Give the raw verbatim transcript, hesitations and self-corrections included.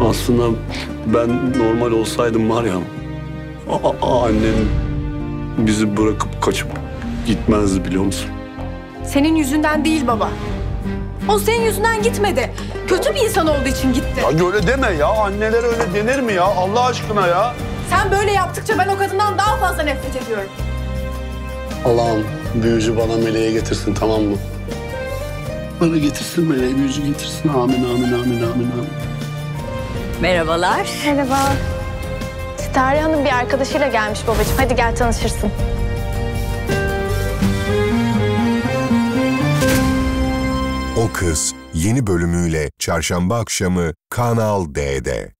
Aslında ben normal olsaydım var ya, a- a- annen bizi bırakıp kaçıp gitmezdi, biliyor musun? Senin yüzünden değil baba. O senin yüzünden gitmedi. Kötü bir insan olduğu için gitti. Ya öyle deme ya. Anneler öyle denir mi ya? Allah aşkına ya. Sen böyle yaptıkça ben o kadından daha fazla nefret ediyorum. Allah'ım büyücü bana meleği getirsin, tamam mı? Bana getirsin meleği, büyücü getirsin. Amin, amin, amin, amin, amin. Merhabalar. Merhaba. Sitare Hanım bir arkadaşıyla gelmiş babacığım. Hadi gel tanışırsın. O Kız yeni bölümüyle çarşamba akşamı Kanal D'de.